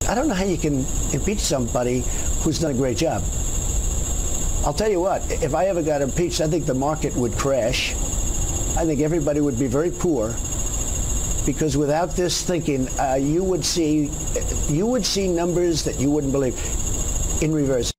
I don't know how you can impeach somebody who's done a great job. I'll tell you what, if I ever got impeached, I think the market would crash. I think everybody would be very poor, because without this thinking, you would see numbers that you wouldn't believe in reverse.